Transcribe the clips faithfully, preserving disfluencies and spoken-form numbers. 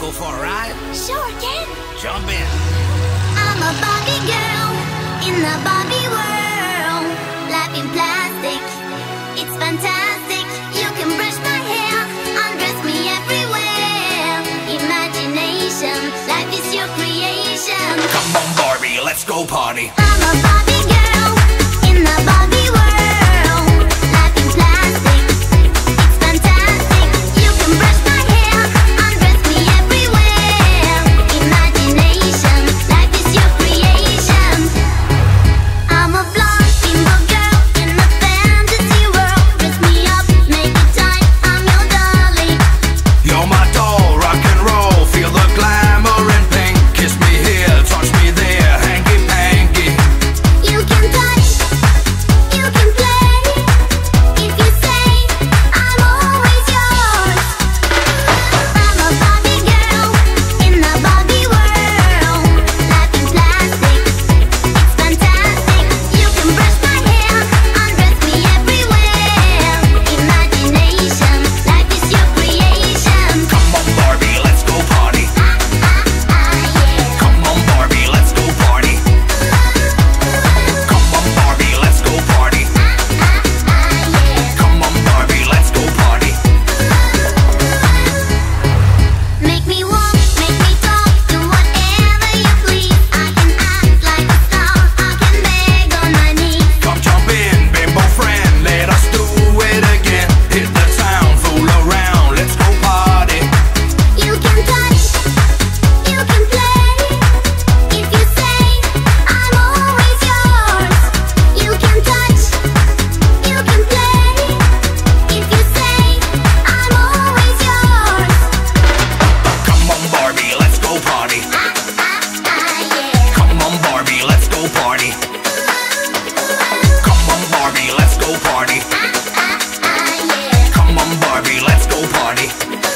go for a ride? Sure, Ken. Jump in. I'm a Barbie girl in the Barbie world. Life in plastic, it's fantastic. You can brush my hair, undress me everywhere. Imagination, life is your creation. Come on, Barbie, let's go party. I'm a Barbie girl in the Barbie world. Life in plastic, it's fantastic. You can brush my hair, undress me everywhere. Imagination, life is your creation. I'm a blonde bimbo girl in a fantasy world. Dress me up, make it tight, I'm your dolly. You're my doll, rock and roll. Feel the glamour and pink. Kiss me here, touch me there, hanky panky. You can touch, you can play. If you say, I'm always yours. I'm a Barbie girl in the Barbie world. Life in plastic, it's fantastic. You can brush my hair, undress me everywhere. Imagination, life is your creation. Come on, Barbie, let's go party. Ah, ah, ah, yeah. Come on, Barbie, let's go party. Come on, Barbie, let's go party. Ah, ah, yeah. Come on, Barbie, let's go party. Make me walk, make me talk, do whatever you please. I can act like a star, I can beg on my knees. Come jump in, bimbo friend, let us do it again. Hit the town, fool around, let's go party. You can touch, you can play. If you say, I'm always yours. You can touch, you can play. If you say, I'm always yours. Come on, Barbie, let's go party. Ah, ah, ah, yeah. Come on, Barbie, let's go party. Come on, Barbie, let's go party. Ah, ah, ah, yeah. Come on, Barbie, let's go party.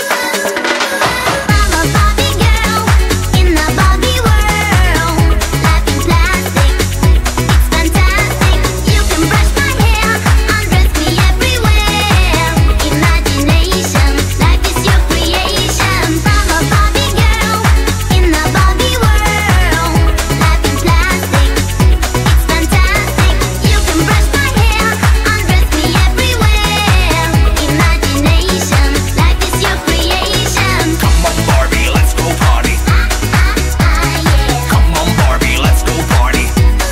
I'm a Barbie girl in the Barbie world. Life in plastic, it's fantastic. You can brush my hair, undress me everywhere. Imagination, life is your creation. I'm a Barbie girl in the Barbie world. Life in plastic, it's fantastic. You can brush my hair, undress me everywhere. Imagination, life is your creation. Come on, Barbie, let's go party. Ah, ah, ah, yeah. Come on, Barbie, let's go party.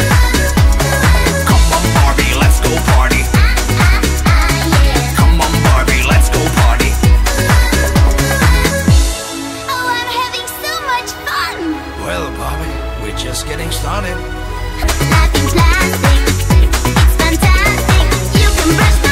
Come on, Barbie, let's go party. Ah, ah, ah, yeah. Come on, Barbie, let's go party. Oh, I'm having so much fun. Well, Barbie, we're just getting started. Life in plastic, it's fantastic. You can brush my